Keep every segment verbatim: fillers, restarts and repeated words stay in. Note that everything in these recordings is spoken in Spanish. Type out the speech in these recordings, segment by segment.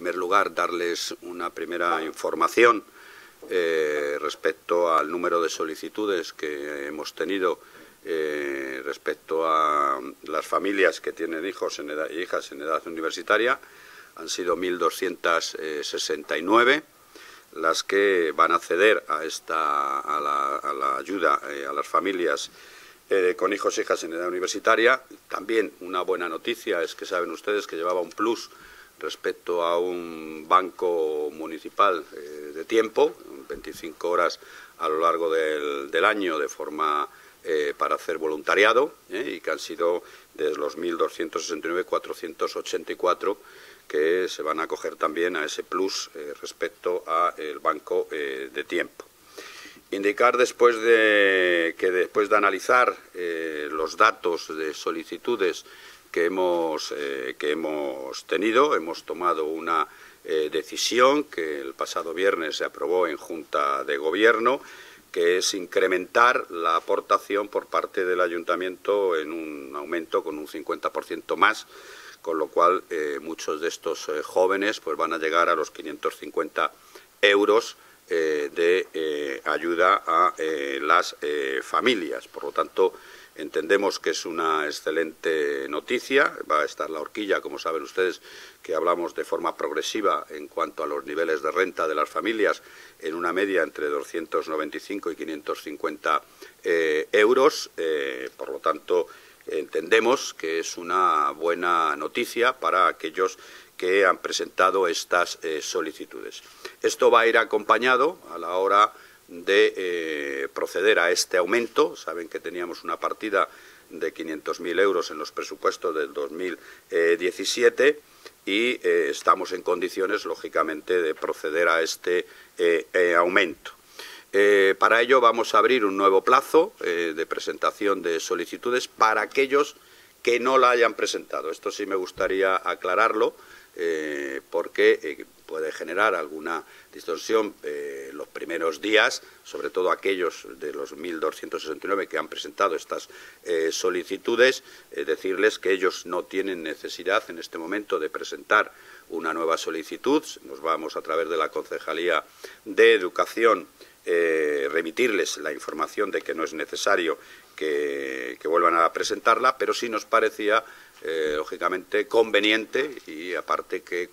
primer lugar, darles una primera información eh, respecto al número de solicitudes que hemos tenido eh, respecto a las familias que tienen hijos en edad, y hijas en edad universitaria. Han sido mil doscientas sesenta y nueve las que van a acceder a, esta, a, la, a la ayuda eh, a las familias eh, con hijos e hijas en edad universitaria. También una buena noticia es que saben ustedes que llevaba un plus respecto a un banco municipal eh, de tiempo, veinticinco horas a lo largo del, del año de forma eh, para hacer voluntariado, eh, y que han sido de los mil doscientos sesenta y nueve, cuatrocientos ochenta y cuatro que se van a acoger también a ese plus eh, respecto al banco eh, de tiempo. Indicar después de que después de analizar eh, los datos de solicitudes que hemos, eh, que hemos tenido, hemos tomado una eh, decisión que el pasado viernes se aprobó en Junta de Gobierno, que es incrementar la aportación por parte del Ayuntamiento en un aumento con un cincuenta por ciento más, con lo cual eh, muchos de estos eh, jóvenes pues van a llegar a los quinientos cincuenta euros eh, de eh, ayuda a eh, las eh, familias. Por lo tanto, entendemos que es una excelente noticia. Va a estar la horquilla, como saben ustedes, que hablamos de forma progresiva en cuanto a los niveles de renta de las familias, en una media entre doscientos noventa y cinco y quinientos cincuenta eh, euros. Eh, por lo tanto, entendemos que es una buena noticia para aquellos que han presentado estas eh, solicitudes. Esto va a ir acompañado a la hora de eh, proceder a este aumento. Saben que teníamos una partida de quinientos mil euros en los presupuestos del dos mil diecisiete y eh, estamos en condiciones, lógicamente, de proceder a este eh, eh, aumento. Eh, para ello vamos a abrir un nuevo plazo eh, de presentación de solicitudes para aquellos que no la hayan presentado. Esto sí me gustaría aclararlo, eh, porque eh, puede generar alguna distorsión eh, los primeros días, sobre todo aquellos de los mil doscientos sesenta y nueve que han presentado estas eh, solicitudes, eh, decirles que ellos no tienen necesidad en este momento de presentar una nueva solicitud. Nos vamos a través de la Concejalía de Educación Eh, remitirles la información de que no es necesario que, que vuelvan a presentarla, pero sí nos parecía, eh, lógicamente, conveniente, y aparte que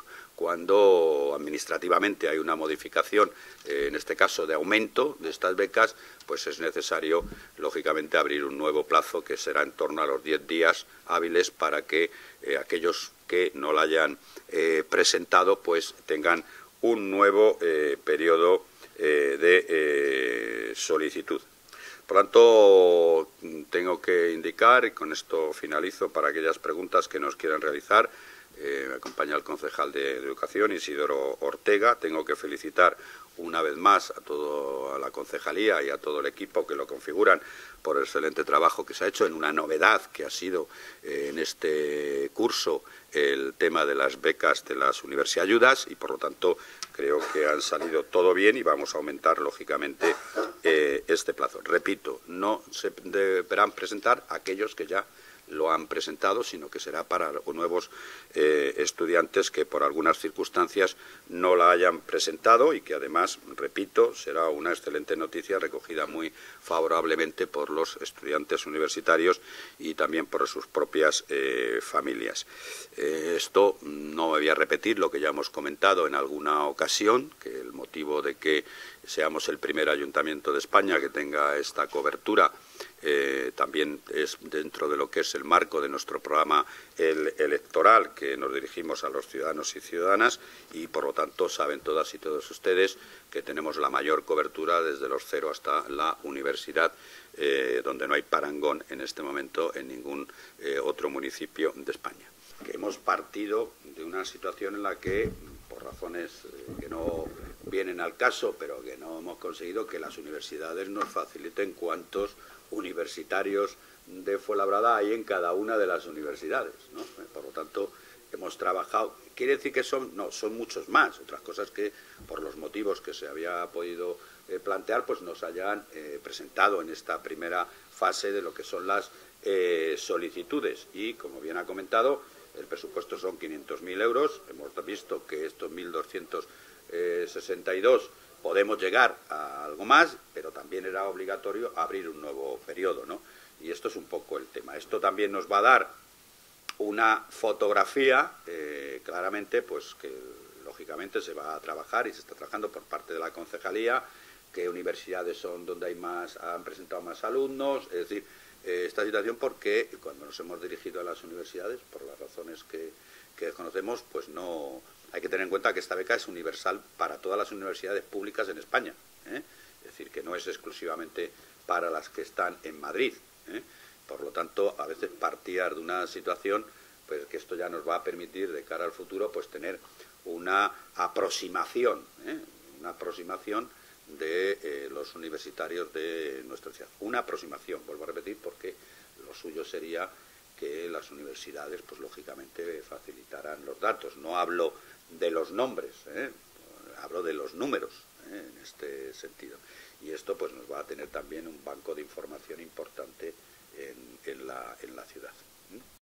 cuando administrativamente hay una modificación, eh, en este caso de aumento de estas becas, pues es necesario, lógicamente, abrir un nuevo plazo que será en torno a los diez días hábiles para que eh, aquellos que no la hayan eh, presentado pues tengan un nuevo eh, periodo Eh, de eh, solicitud. Por tanto, tengo que indicar, y con esto finalizo, para aquellas preguntas que nos quieran realizar. Eh, me acompaña el concejal de Educación, Isidoro Ortega. Tengo que felicitar una vez más a toda la concejalía y a todo el equipo que lo configuran por el excelente trabajo que se ha hecho en una novedad que ha sido eh, en este curso el tema de las becas de las Universidad Ayudas, y por lo tanto creo que han salido todo bien y vamos a aumentar lógicamente eh, este plazo. Repito, no se deberán presentar aquellos que ya lo han presentado, sino que será para nuevos eh, estudiantes que por algunas circunstancias no la hayan presentado, y que además, repito, será una excelente noticia recogida muy favorablemente por los estudiantes universitarios y también por sus propias eh, familias. Eh, esto no me voy a repetir lo que ya hemos comentado en alguna ocasión, que el motivo de que seamos el primer ayuntamiento de España que tenga esta cobertura Eh, también es dentro de lo que es el marco de nuestro programa el, electoral, que nos dirigimos a los ciudadanos y ciudadanas, y por lo tanto saben todas y todos ustedes que tenemos la mayor cobertura desde los cero hasta la universidad, eh, donde no hay parangón en este momento en ningún eh, otro municipio de España. Que hemos partido de una situación en la que, por razones que no vienen al caso, pero que no hemos conseguido que las universidades nos faciliten cuántos universitarios de Fuenlabrada hay en cada una de las universidades, ¿no? Por lo tanto, hemos trabajado. ¿Quiere decir que son? No, son muchos más. Otras cosas que, por los motivos que se había podido eh, plantear, pues nos hayan eh, presentado en esta primera fase de lo que son las eh, solicitudes. Y, como bien ha comentado, el presupuesto son quinientos mil euros, hemos visto que estos mil doscientos sesenta y dos podemos llegar a algo más, pero también era obligatorio abrir un nuevo periodo, ¿no? Y esto es un poco el tema. Esto también nos va a dar una fotografía, eh, claramente, pues que lógicamente se va a trabajar y se está trabajando por parte de la concejalía, qué universidades son donde hay más, han presentado más alumnos, es decir, eh, esta situación porque cuando nos hemos dirigido a las universidades, por las razones que, que conocemos, pues no, hay que tener en cuenta que esta beca es universal para todas las universidades públicas en España, ¿eh? Es decir, que no es exclusivamente para las que están en Madrid, ¿eh? Por lo tanto, a veces partir de una situación, pues que esto ya nos va a permitir de cara al futuro, pues tener una aproximación, ¿eh? una aproximación de eh, los universitarios de nuestra ciudad. Una aproximación, vuelvo a repetir, porque lo suyo sería que las universidades, pues lógicamente, facilitaran los datos. No hablo de los nombres, ¿eh? hablo de los números, ¿eh? en este sentido. Y esto pues nos va a tener también un banco de información importante en, en, la, en la ciudad.